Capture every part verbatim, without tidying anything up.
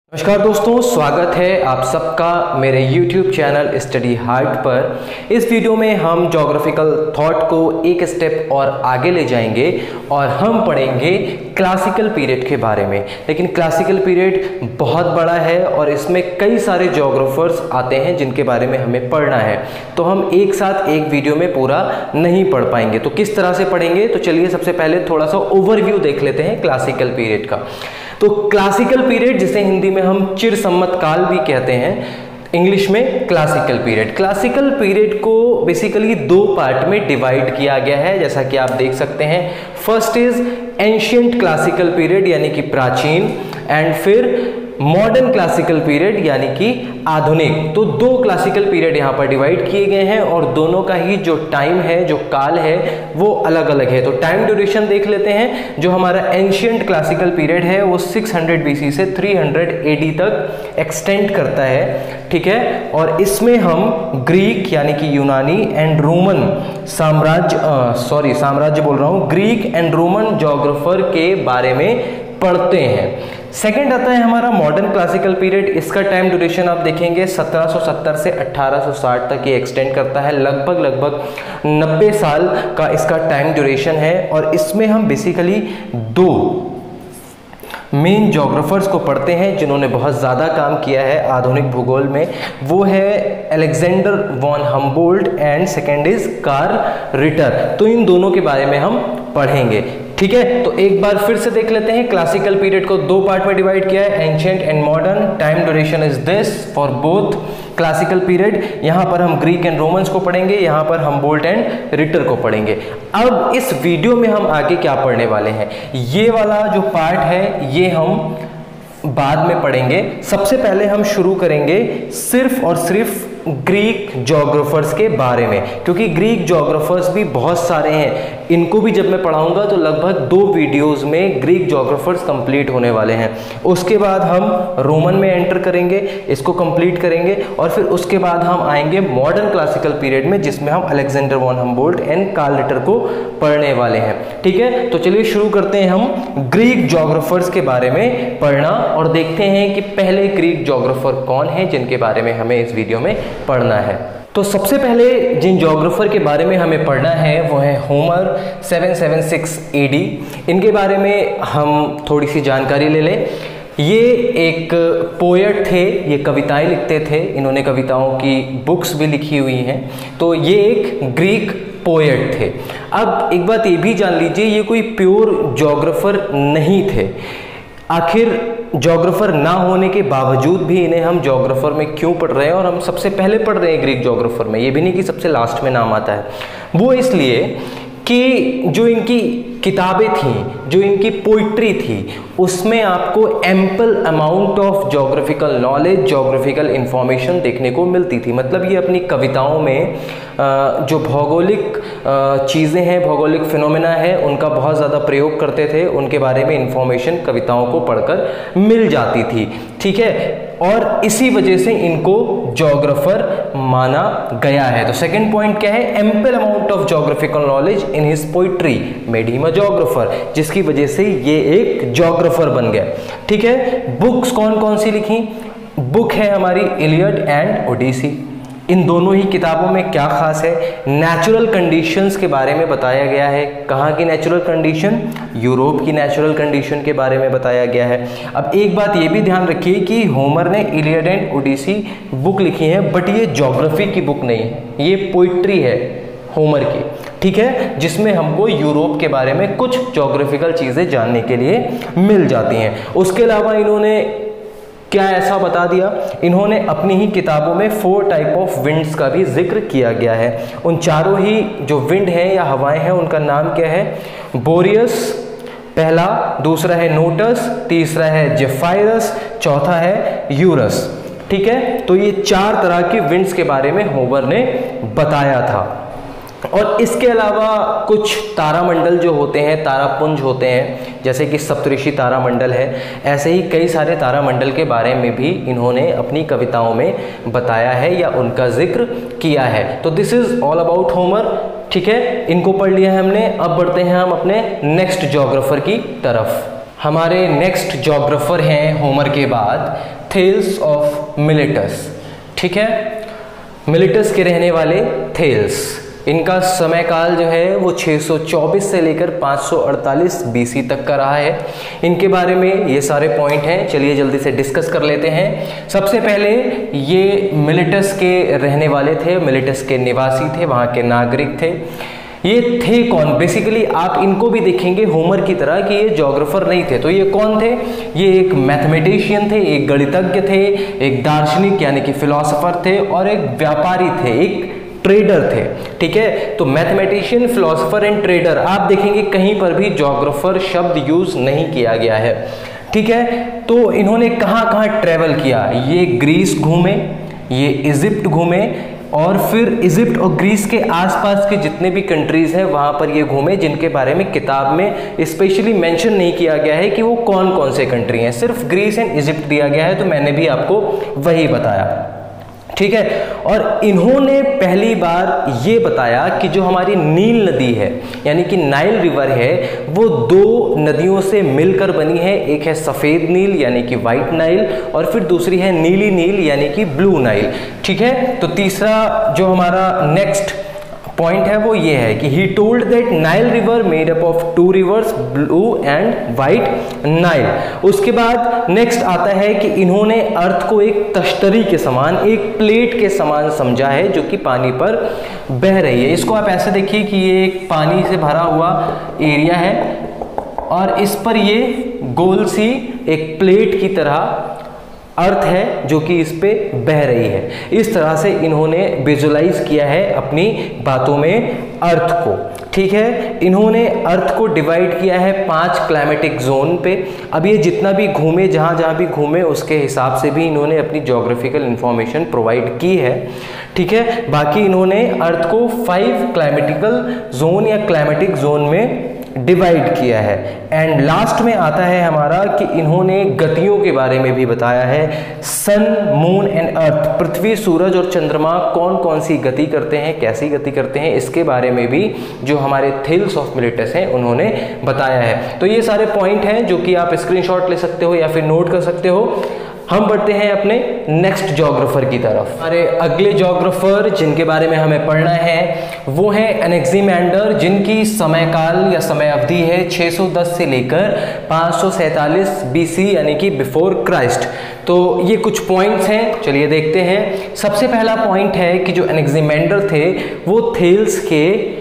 नमस्कार दोस्तों, स्वागत है आप सबका मेरे YouTube चैनल स्टडी हार्ट पर। इस वीडियो में हम ज्योग्राफिकल थॉट को एक स्टेप और आगे ले जाएंगे और हम पढ़ेंगे क्लासिकल पीरियड के बारे में। लेकिन क्लासिकल पीरियड बहुत बड़ा है और इसमें कई सारे ज्योग्राफर्स आते हैं जिनके बारे में हमें पढ़ना है, तो हम एक साथ एक वीडियो में पूरा नहीं पढ़ पाएंगे। तो किस तरह से पढ़ेंगे, तो चलिए सबसे पहले थोड़ा सा ओवरव्यू देख लेते हैं क्लासिकल पीरियड का। तो क्लासिकल पीरियड, जिसे हिंदी में हम चिर सम्मत काल भी कहते हैं, इंग्लिश में क्लासिकल पीरियड। क्लासिकल पीरियड को बेसिकली दो पार्ट में डिवाइड किया गया है, जैसा कि आप देख सकते हैं। First is ancient classical period यानी कि प्राचीन, एंड फिर मॉडर्न क्लासिकल पीरियड यानी कि आधुनिक। तो दो क्लासिकल पीरियड यहाँ पर डिवाइड किए गए हैं और दोनों का ही जो टाइम है, जो काल है, वो अलग अलग है। तो टाइम ड्यूरेशन देख लेते हैं। जो हमारा एंशिएंट क्लासिकल पीरियड है वो छह सौ बीसी से तीन सौ एडी तक एक्सटेंड करता है, ठीक है। और इसमें हम ग्रीक यानी कि यूनानी एंड रोमन साम्राज्य सॉरी साम्राज्य बोल रहा हूँ ग्रीक एंड रोमन ज्योग्राफर के बारे में पढ़ते हैं। सेकंड आता है हमारा मॉडर्न क्लासिकल पीरियड। इसका टाइम ड्यूरेशन आप देखेंगे सत्रह सौ सत्तर से अठारह सौ साठ तक ये एक्सटेंड करता है। लगभग लगभग नब्बे साल का इसका टाइम ड्यूरेशन है। और इसमें हम बेसिकली दो मेन ज्योग्राफर्स को पढ़ते हैं जिन्होंने बहुत ज़्यादा काम किया है आधुनिक भूगोल में। वो है Alexander von Humboldt and second is Carl Ritter. तो इन दोनों के बारे में हम पढ़ेंगे, ठीक है। तो एक बार फिर से देख लेते हैं। क्लासिकल पीरियड को दो पार्ट में डिवाइड किया है, ancient and modern. Time duration is this for both classical period. यहाँ पर हम ग्रीक एंड रोमन्स को पढ़ेंगे, यहाँ पर हम बोल्ट एंड रिटर को पढ़ेंगे। अब इस वीडियो में हम आगे क्या पढ़ने वाले हैं, ये वाला जो पार्ट है ये हम बाद में पढ़ेंगे। सबसे पहले हम शुरू करेंगे सिर्फ और सिर्फ ग्रीक ज्योग्राफर्स के बारे में, क्योंकि ग्रीक ज्योग्राफर्स भी बहुत सारे हैं। इनको भी जब मैं पढ़ाऊंगा तो लगभग दो वीडियोस में ग्रीक ज्योग्राफर्स कंप्लीट होने वाले हैं। उसके बाद हम रोमन में एंटर करेंगे, इसको कंप्लीट करेंगे, और फिर उसके बाद हम आएंगे मॉडर्न क्लासिकल पीरियड में, जिसमें हम Alexander von Humboldt and Carl Ritter को पढ़ने वाले हैं, ठीक है। तो चलिए शुरू करते हैं हम ग्रीक ज्योग्राफर्स के बारे में पढ़ना और देखते हैं कि पहले ग्रीक ज्योग्राफर कौन है जिनके बारे में हमें इस वीडियो में पढ़ना है। तो सबसे पहले जिन ज्योग्राफर के बारे में हमें पढ़ना है वो है होमर सात सौ छिहत्तर एडी। इनके बारे में हम थोड़ी सी जानकारी ले लें। ये एक पोएट थे, ये कविताएं लिखते थे, इन्होंने कविताओं की बुक्स भी लिखी हुई हैं। तो ये एक ग्रीक पोएट थे। अब एक बात ये भी जान लीजिए, ये कोई प्योर ज्योग्राफर नहीं थे। आखिर ज्योग्राफर ना होने के बावजूद भी इन्हें हम ज्योग्राफर में क्यों पढ़ रहे हैं, और हम सबसे पहले पढ़ रहे हैं ग्रीक ज्योग्राफर में, ये भी नहीं कि सबसे लास्ट में नाम आता है। वो इसलिए कि जो इनकी किताबें थीं, जो इनकी पोइट्री थी, उसमें आपको ample amount of geographical knowledge, geographical information देखने को मिलती थी। मतलब ये अपनी कविताओं में जो भौगोलिक चीज़ें हैं, भौगोलिक फिनोमेना है, उनका बहुत ज़्यादा प्रयोग करते थे। उनके बारे में इंफॉर्मेशन कविताओं को पढ़कर मिल जाती थी, ठीक है। और इसी वजह से इनको ज्योग्राफर माना गया है। तो सेकंड पॉइंट क्या है, ample amount of geographical knowledge in his poetry made him a geographer, जिसकी वजह से ये एक ज्योग्राफर बन गया, ठीक है। बुक्स कौन कौन सी लिखी, बुक है हमारी इलियड एंड ओडिसी। इन दोनों ही किताबों में क्या खास है, नेचुरल कंडीशंस के बारे में बताया गया है। कहाँ की नेचुरल कंडीशन, यूरोप की नेचुरल कंडीशन के बारे में बताया गया है। अब एक बात ये भी ध्यान रखिए कि होमर ने इलियड एंड ओडिसी बुक लिखी है, बट ये ज्योग्राफी की बुक नहीं है, ये पोइट्री है होमर की, ठीक है, जिसमें हमको यूरोप के बारे में कुछ ज्योग्राफिकल चीज़ें जानने के लिए मिल जाती हैं। उसके अलावा इन्होंने क्या ऐसा बता दिया, इन्होंने अपनी ही किताबों में फोर टाइप ऑफ विंड्स का भी जिक्र किया गया है। उन चारों ही जो विंड हैं या हवाएं हैं उनका नाम क्या है, बोरियस पहला, दूसरा है नोटस, तीसरा है जेफायरस, चौथा है यूरस, ठीक है। तो ये चार तरह की विंड्स के बारे में होमर ने बताया था। और इसके अलावा कुछ तारामंडल जो होते हैं, तारापुंज होते हैं, जैसे कि सप्तऋषि तारामंडल है, ऐसे ही कई सारे तारामंडल के बारे में भी इन्होंने अपनी कविताओं में बताया है या उनका जिक्र किया है। तो this is all about Homer, ठीक है। इनको पढ़ लिया है हमने। अब बढ़ते हैं हम अपने नेक्स्ट ज्योग्राफर की तरफ। हमारे नेक्स्ट जोग्राफर हैं होमर के बाद थेल्स ऑफ मिलेटस। ठीक है, मिलेटस के रहने वाले थेल्स, इनका समय काल जो है वो छह सौ चौबीस से लेकर पाँच सौ अड़तालीस बीसी तक का रहा है। इनके बारे में ये सारे पॉइंट हैं, चलिए जल्दी से डिस्कस कर लेते हैं। सबसे पहले ये मिलेटस के रहने वाले थे, मिलेटस के निवासी थे, वहाँ के नागरिक थे। ये थे कौन? बेसिकली आप इनको भी देखेंगे होमर की तरह कि ये ज्योग्राफर नहीं थे, तो ये कौन थे? ये एक मैथमेटिशियन थे, एक गणितज्ञ थे, एक दार्शनिक यानी कि फिलोसोफर थे और एक व्यापारी थे, एक ट्रेडर थे। ठीक है, तो मैथमेटिशियन, फिलोसोफर एंड ट्रेडर, आप देखेंगे कहीं पर भी ज्योग्राफर शब्द यूज नहीं किया गया है। ठीक है, तो इन्होंने कहाँ कहाँ ट्रेवल किया? ये ग्रीस घूमे, ये इजिप्ट घूमे और फिर इजिप्ट और ग्रीस के आसपास के जितने भी कंट्रीज हैं वहां पर ये घूमे, जिनके बारे में किताब में स्पेशली मेंशन नहीं किया गया है कि वो कौन कौन से कंट्री हैं, सिर्फ ग्रीस एंड इजिप्ट दिया गया है, तो मैंने भी आपको वही बताया। ठीक है, और इन्होंने पहली बार ये बताया कि जो हमारी नील नदी है यानी कि नाइल रिवर है वो दो नदियों से मिलकर बनी है। एक है सफ़ेद नील यानी कि वाइट नाइल और फिर दूसरी है नीली नील यानी कि ब्लू नाइल। ठीक है, तो तीसरा जो हमारा नेक्स्ट पॉइंट है वो ये है कि he told that Nile river made up of two rivers, blue and white Nile. उसके बाद नेक्स्ट आता है कि इन्होंने अर्थ को एक तश्तरी के समान, एक प्लेट के समान समझा है जो कि पानी पर बह रही है। इसको आप ऐसे देखिए कि ये एक पानी से भरा हुआ एरिया है और इस पर ये गोल सी एक प्लेट की तरह अर्थ है जो कि इस पे बह रही है। इस तरह से इन्होंने विजुलाइज किया है अपनी बातों में अर्थ को। ठीक है, इन्होंने अर्थ को डिवाइड किया है पांच क्लाइमेटिक जोन पे। अब ये जितना भी घूमे, जहाँ जहाँ भी घूमे उसके हिसाब से भी इन्होंने अपनी ज्योग्राफिकल इंफॉर्मेशन प्रोवाइड की है। ठीक है, बाकी इन्होंने अर्थ को फाइव क्लाइमेटिकल जोन या क्लाइमेटिक जोन में डिवाइड किया है। एंड लास्ट में आता है हमारा कि इन्होंने गतियों के बारे में भी बताया है। सन, मून एंड अर्थ, पृथ्वी, सूरज और चंद्रमा कौन कौन सी गति करते हैं, कैसी गति करते हैं, इसके बारे में भी जो हमारे थेल्स ऑफ मिलेटस हैं उन्होंने बताया है। तो ये सारे पॉइंट हैं जो कि आप स्क्रीनशॉट ले सकते हो या फिर नोट कर सकते हो। हम बढ़ते हैं अपने नेक्स्ट ज्योग्राफर की तरफ। हमारे अगले ज्योग्राफर जिनके बारे में हमें पढ़ना है वो है एनेक्सिमेंडर, जिनकी समय काल या समय अवधि है छह सौ दस से लेकर पाँच सौ सैंतालीस बीसी यानी कि बिफोर क्राइस्ट। तो ये कुछ पॉइंट्स हैं, चलिए देखते हैं। सबसे पहला पॉइंट है कि जो एनेक्सिमेंडर थे वो थेल्स के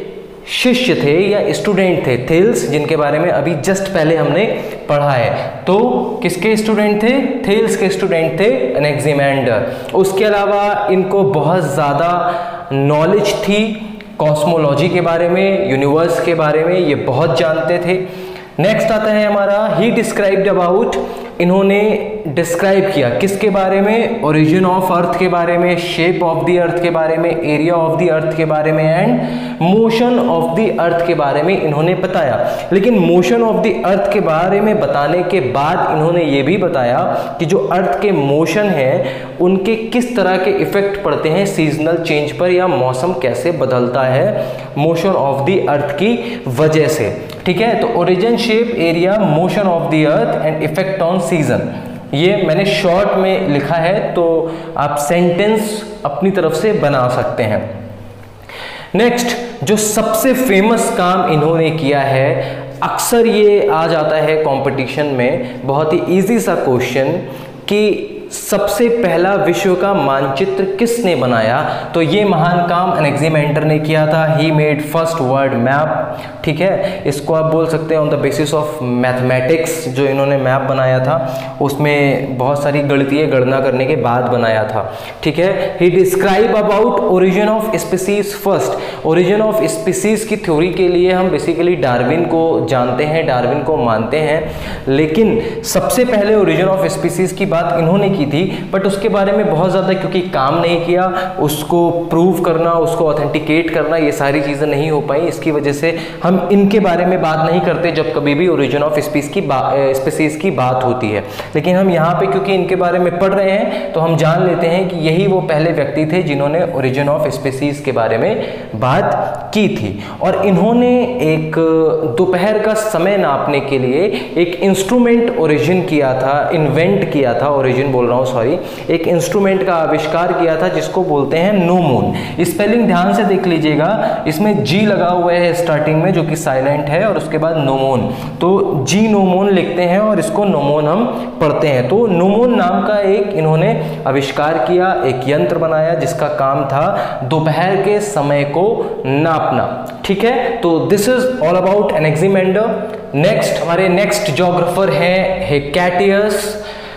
शिष्य थे या स्टूडेंट थे। थेल्स जिनके बारे में अभी जस्ट पहले हमने पढ़ा है, तो किसके स्टूडेंट थे? थेल्स के स्टूडेंट थे एनेक्सिमेंडर। उसके अलावा इनको बहुत ज़्यादा नॉलेज थी कॉस्मोलॉजी के बारे में, यूनिवर्स के बारे में, ये बहुत जानते थे। नेक्स्ट आता है हमारा ही डिस्क्राइब्ड अबाउट, इन्होंने डिस्क्राइब किया किसके बारे में? ओरिजिन ऑफ अर्थ के बारे में, शेप ऑफ द अर्थ के बारे में, एरिया ऑफ द अर्थ के बारे में and motion of the earth के बारे में इन्होंने बताया। लेकिन मोशन ऑफ द अर्थ के बारे में बताने के बाद इन्होंने ये भी बताया कि जो अर्थ के मोशन है उनके किस तरह के इफेक्ट पड़ते हैं सीजनल चेंज पर, या मौसम कैसे बदलता है मोशन ऑफ द अर्थ की वजह से। ठीक है, तो origin, shape, area, motion of the earth and effect on season, ये मैंने शॉर्ट में लिखा है, तो आप सेंटेंस अपनी तरफ से बना सकते हैं। नेक्स्ट, जो सबसे फेमस काम इन्होंने किया है, अक्सर ये आ जाता है कंपटीशन में, बहुत ही इजी सा क्वेश्चन कि सबसे पहला विश्व का मानचित्र किसने बनाया? तो ये महान काम एनेक्सिमेंडर ने किया था। He made first world map. ठीक है, इसको आप बोल सकते हैं on the basis of mathematics. जो इन्होंने मैप बनाया था उसमें बहुत सारी गणितीय गणना करने के बाद बनाया था। ठीक है, he describe about origin of species first. Origin of species की थ्योरी के लिए हम बेसिकली डार्विन को जानते हैं, डार्विन को मानते हैं, लेकिन सबसे पहले ओरिजिन ऑफ स्पीसीज की बात इन्होंने की थी, बट उसके बारे में बहुत ज़्यादा क्योंकि काम नहीं किया, उसको प्रूव करना, उसको ऑथेंटिकेट करना, ये सारी चीज़ें नहीं हो पाई। इसकी वजह से हम इनके बारे में बात नहीं करते जब कभी भी ओरिजिन ऑफ स्पीसीज की बात स्पीसीज की बात होती है। लेकिन हम यहाँ पे क्योंकि इनके बारे में पढ़ रहे हैं तो हम जान लेते हैं कि यही वो पहले व्यक्ति थे जिन्होंने ओरिजिन ऑफ स्पीसीज के बारे में बात की थी। और इन्होंने एक दोपहर का समय नापने के लिए एक इंस्ट्रूमेंट ओरिजिन किया था, इन्वेंट किया था, ओरिजिन बोल रहा हूँ सॉरी, एक इंस्ट्रूमेंट का आविष्कार किया था जिसको बोलते हैं नो मून। स्पेलिंग ध्यान से देख लीजिएगा, इसमें जी लगा हुआ है स्टार्टिंग में जो कि साइलेंट है, और उसके बाद नोमोन, तो जी नोमोन लिखते हैं और इसको नोमोन हम पढ़ते हैं। तो नोमोन नाम का एक इन्होंने आविष्कार किया, एक यंत्र बनाया जिसका काम था दोपहर के समय को नापना। ठीक है, तो this is all about Anaximander. Next हमारे नेक्स्ट ज्योग्राफर हैं हेक्टेटियस,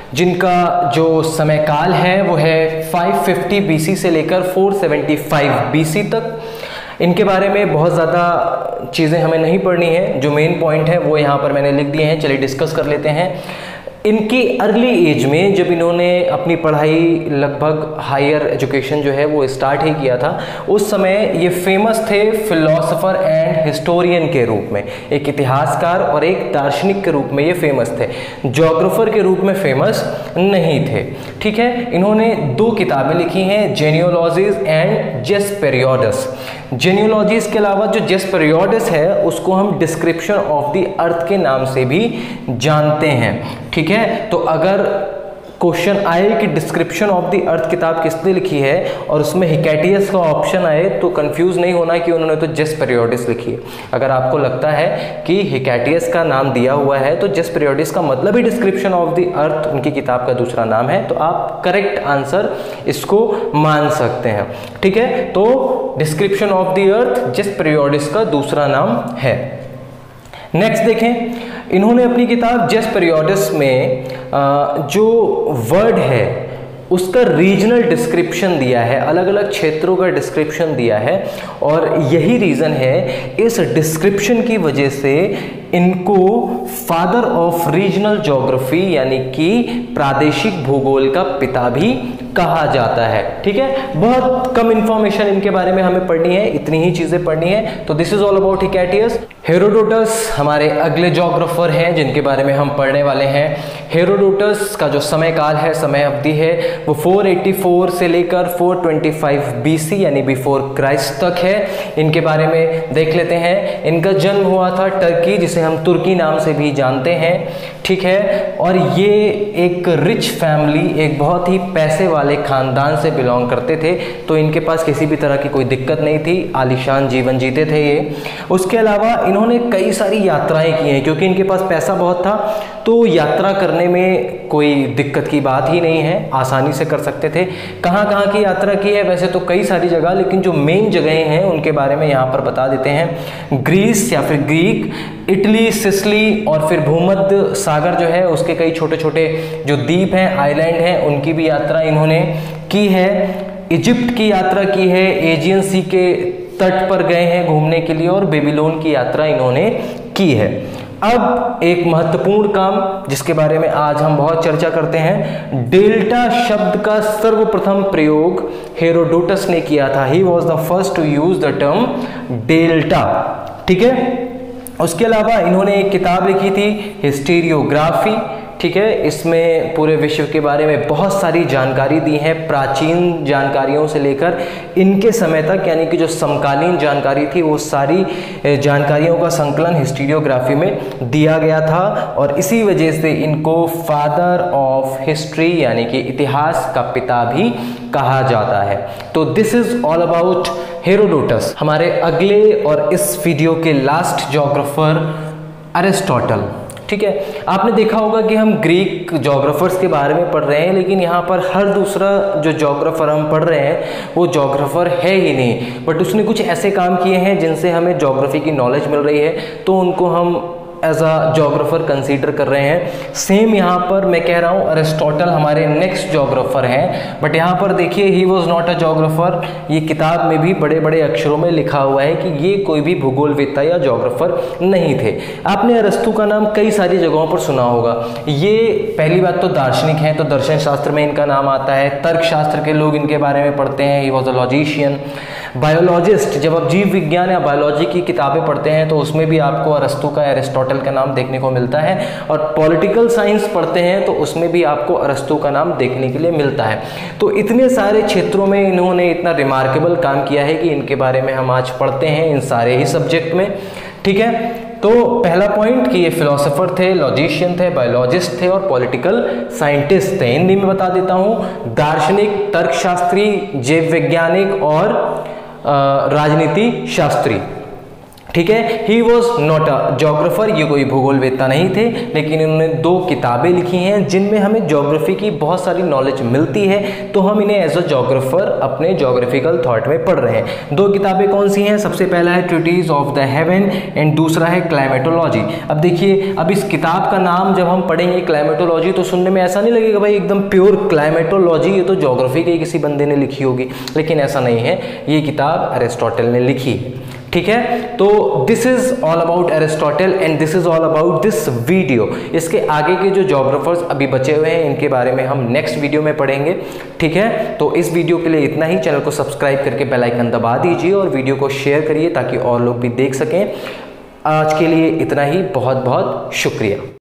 जिनका जो समय काल है वो है पाँच सौ पचास बीसी से लेकर चार सौ पचहत्तर बीसी तक। इनके बारे में बहुत ज़्यादा चीज़ें हमें नहीं पढ़नी है, जो मेन पॉइंट है वो यहाँ पर मैंने लिख दिए हैं। चलिए डिस्कस कर लेते हैं। इनकी अर्ली एज में जब इन्होंने अपनी पढ़ाई लगभग हायर एजुकेशन जो है वो स्टार्ट ही किया था, उस समय ये फेमस थे फिलोसोफर एंड हिस्टोरियन के रूप में, एक इतिहासकार और एक दार्शनिक के रूप में ये फेमस थे, ज्योग्राफर के रूप में फेमस नहीं थे। ठीक है, इन्होंने दो किताबें लिखी हैं, जेनियोलॉजीज एंड जेस्पेरियोडस। जेनियोलॉजीज के अलावा जो जेस्पेरियोडस है उसको हम डिस्क्रिप्शन ऑफ द अर्थ के नाम से भी जानते हैं। ठीक है, तो अगर क्वेश्चन आए कि डिस्क्रिप्शन ऑफ द अर्थ किताब किसने लिखी है और उसमें हिकैटियस का ऑप्शन आए तो कंफ्यूज नहीं होना कि उन्होंने तो जेस्पेरियोडस लिखी है। अगर आपको लगता है कि हिकैटियस का नाम दिया हुआ है तो जेस्पेरियोडस का मतलब he description of the earth उनकी किताब का दूसरा नाम है, तो आप करेक्ट आंसर इसको मान सकते हैं। ठीक है, तो डिस्क्रिप्शन ऑफ द अर्थ जेस्पेरियोडस का दूसरा नाम है। नेक्स्ट देखें, इन्होंने अपनी किताब जेस्पेरियोडस में जो वर्ड है उसका रीजनल डिस्क्रिप्शन दिया है, अलग अलग क्षेत्रों का डिस्क्रिप्शन दिया है, और यही रीज़न है, इस डिस्क्रिप्शन की वजह से इनको फादर ऑफ रीजनल ज्योग्राफी यानी कि प्रादेशिक भूगोल का पिता भी कहा जाता है। ठीक है, बहुत कम इंफॉर्मेशन इनके बारे में हमें पढ़नी है, इतनी ही चीजें पढ़नी है। तो this is all about Hecataeus. Herodotus हमारे अगले ज्योग्राफर हैं जिनके बारे में हम पढ़ने वाले हैं। हेरोडोटस का जो समय काल है, समय अवधि है, वो चार सौ चौरासी से लेकर चार सौ पच्चीस बीसी यानी बिफोर क्राइस्ट तक है। इनके बारे में देख लेते हैं। इनका जन्म हुआ था टर्की, जिसे हम तुर्की नाम से भी जानते हैं। ठीक है, और ये एक रिच फैमिली, एक बहुत ही पैसे वाले खानदान से बिलोंग करते थे, तो इनके पास किसी भी तरह की कोई दिक्कत नहीं थी, आलीशान जीवन जीते थे ये। उसके अलावा इन्होंने कई सारी यात्राएं की हैं, क्योंकि इनके पास पैसा बहुत था तो यात्रा करने में कोई दिक्कत की बात ही नहीं है, आसानी से कर सकते थे। कहाँ कहाँ की यात्रा की है, वैसे तो कई सारी जगह, लेकिन जो मेन जगहें हैं उनके बारे में यहाँ पर बता देते हैं। ग्रीस या फिर ग्रीक, इटली, सिसिली और फिर भूमध्य सागर जो है उसके कई छोटे छोटे जो द्वीप हैं, आइलैंड हैं, उनकी भी यात्रा इन्होंने की है। इजिप्ट की यात्रा की है, एजियन सी के तट पर गए हैं घूमने के लिए, और बेबीलोन की यात्रा इन्होंने की है। अब एक महत्वपूर्ण काम जिसके बारे में आज हम बहुत चर्चा करते हैं, डेल्टा शब्द का सर्वप्रथम प्रयोग हेरोडोटस ने किया था। He was the first to use the term delta. ठीक है, उसके अलावा इन्होंने एक किताब लिखी थी, हिस्टीरियोग्राफी। ठीक है, इसमें पूरे विश्व के बारे में बहुत सारी जानकारी दी है, प्राचीन जानकारियों से लेकर इनके समय तक, यानी कि जो समकालीन जानकारी थी वो सारी जानकारियों का संकलन हिस्टीरियोग्राफी में दिया गया था, और इसी वजह से इनको फादर ऑफ हिस्ट्री यानी कि इतिहास का पिता भी कहा जाता है। तो this is all about Herodotus. हमारे अगले और इस वीडियो के लास्ट ज्योग्राफर अरिस्टोटल। ठीक है, आपने देखा होगा कि हम ग्रीक ज्योग्राफर्स के बारे में पढ़ रहे हैं, लेकिन यहाँ पर हर दूसरा जो ज्योग्राफर हम पढ़ रहे हैं वो ज्योग्राफर है ही नहीं, बट उसने कुछ ऐसे काम किए हैं जिनसे हमें ज्योग्राफी की नॉलेज मिल रही है, तो उनको हम एज अ जोग्राफर कंसीडर कर रहे हैं। सेम यहाँ पर मैं कह रहा हूँ अरिस्टोटल हमारे नेक्स्ट जोग्राफर हैं, बट यहाँ पर देखिए he was not a geographer. ये किताब में भी बड़े बड़े अक्षरों में लिखा हुआ है कि ये कोई भी भूगोलवेत्ता या जोग्राफर नहीं थे। आपने अरस्तु का नाम कई सारी जगहों पर सुना होगा। ये पहली बात तो दार्शनिक हैं, तो दर्शन शास्त्र में इनका नाम आता है। तर्क शास्त्र के लोग इनके बारे में पढ़ते हैं, he was a logician. Biologist, जब आप जीव विज्ञान या बायोलॉजी की किताबें पढ़ते हैं तो उसमें भी आपको अरस्तु का, एरिस्टोटल का नाम देखने को मिलता है। और पॉलिटिकल साइंस पढ़ते हैं तो उसमें भी आपको अरस्तु का नाम देखने के लिए मिलता है। तो इतने सारे क्षेत्रों में इन्होंने इतना रिमार्केबल काम किया है कि इनके बारे में हम आज पढ़ते हैं इन सारे ही सब्जेक्ट में। ठीक है, तो पहला पॉइंट कि ये फिलोसोफर थे, लॉजिशियन थे, बायोलॉजिस्ट थे और पॉलिटिकल साइंटिस्ट थे। हिंदी में बता देता हूँ, दार्शनिक, तर्कशास्त्री, जीव वैज्ञानिक और राजनीति शास्त्री। ठीक है, he was not a geographer, ये कोई भूगोलवेत्ता नहीं थे, लेकिन इन्होंने दो किताबें लिखी हैं जिनमें हमें ज्योग्राफी की बहुत सारी नॉलेज मिलती है, तो हम इन्हें एज अ जोग्राफर अपने जोग्राफिकल थॉट में पढ़ रहे हैं। दो किताबें कौन सी हैं? सबसे पहला है treaties of the heaven and दूसरा है क्लाइमेटोलॉजी। अब देखिए, अब इस किताब का नाम जब हम पढ़ेंगे क्लाइमेटोलॉजी तो सुनने में ऐसा नहीं लगेगा भाई एकदम प्योर क्लाइमेटोलॉजी, ये तो ज्योग्राफी के किसी बंदे ने लिखी होगी, लेकिन ऐसा नहीं है, ये किताब अरिस्टोटल ने लिखी है। ठीक है, तो this is all about Aristotle and this is all about this video. इसके आगे के जो जोग्राफर्स अभी बचे हुए हैं इनके बारे में हम नेक्स्ट वीडियो में पढ़ेंगे। ठीक है, तो इस वीडियो के लिए इतना ही। चैनल को सब्सक्राइब करके बेल आइकन दबा दीजिए और वीडियो को शेयर करिए ताकि और लोग भी देख सकें। आज के लिए इतना ही, बहुत बहुत शुक्रिया।